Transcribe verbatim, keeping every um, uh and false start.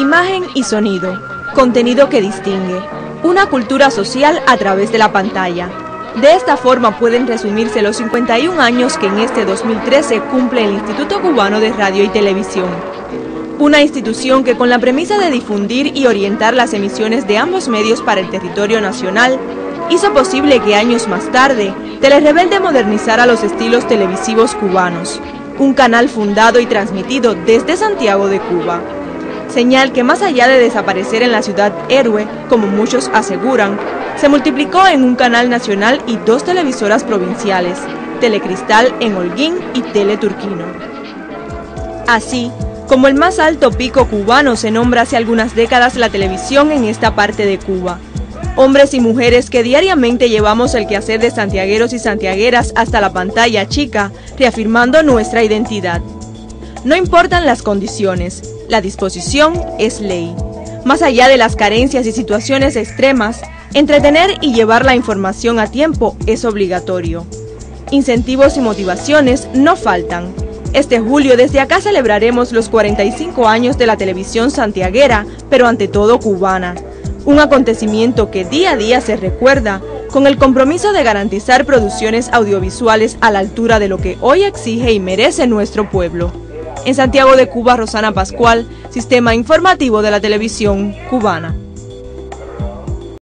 Imagen y sonido, contenido que distingue, una cultura social a través de la pantalla. De esta forma pueden resumirse los cincuenta y un años que en este dos mil trece cumple el Instituto Cubano de Radio y Televisión. Una institución que con la premisa de difundir y orientar las emisiones de ambos medios para el territorio nacional, hizo posible que años más tarde, Telerebelde modernizara los estilos televisivos cubanos, un canal fundado y transmitido desde Santiago de Cuba. Señal que más allá de desaparecer en la ciudad héroe, como muchos aseguran, se multiplicó en un canal nacional y dos televisoras provinciales, Telecristal en Holguín y Teleturquino. Así, como el más alto pico cubano se nombra hace algunas décadas la televisión en esta parte de Cuba. Hombres y mujeres que diariamente llevamos el quehacer de santiagueros y santiagueras hasta la pantalla chica, reafirmando nuestra identidad. No importan las condiciones, la disposición es ley. Más allá de las carencias y situaciones extremas, entretener y llevar la información a tiempo es obligatorio. Incentivos y motivaciones no faltan. Este julio desde acá celebraremos los cuarenta y cinco años de la televisión santiaguera, pero ante todo cubana. Un acontecimiento que día a día se recuerda con el compromiso de garantizar producciones audiovisuales a la altura de lo que hoy exige y merece nuestro pueblo. En Santiago de Cuba, Rosana Pascual, Sistema Informativo de la Televisión Cubana.